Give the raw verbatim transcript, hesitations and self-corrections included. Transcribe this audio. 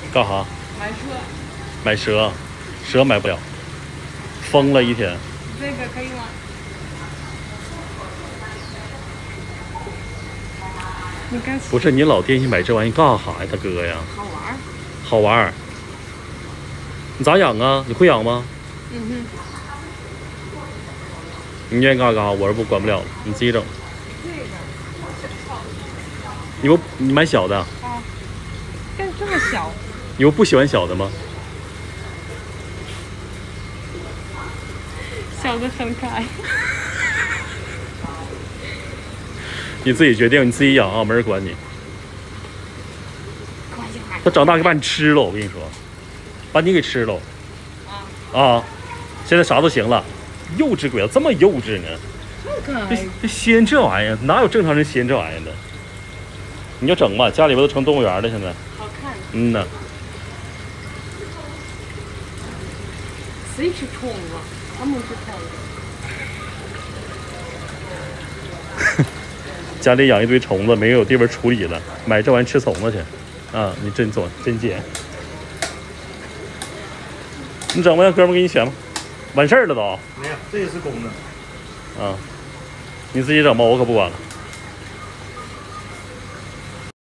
干啥？ 买蛇。 买蛇，蛇买不了，疯了一天。 这个可以吗？你干不是你老惦记买这玩意干啥呀，大哥呀？ 好玩儿。 好玩儿。你咋养啊？你会养吗？ 嗯哼。 你愿意干啥干啥，我是不管不了了，你自己整。 这个。 你不你买小的？ 啊。但这么小。 你不不喜欢小的吗？ 小的很可爱。 你自己决定，你自己养啊，没人管你。他长大给把你吃了，我跟你说，把你给吃了。啊。啊！现在啥都行了，幼稚鬼子这么幼稚呢？ 这么可爱。 这这吸这玩意儿，哪有正常人吸这玩意儿的？你就整吧，家里边都成动物园了，现在。 好看。 嗯呐。 谁吃虫子？他们吃虫子。 家里养一堆虫子，没有地方处理了，买这玩意吃虫子去。啊，你真做真贱。你整吧，让哥们给你选吧。完事儿了都。 没有，这也是公的。 啊，你自己整吧，我可不管了。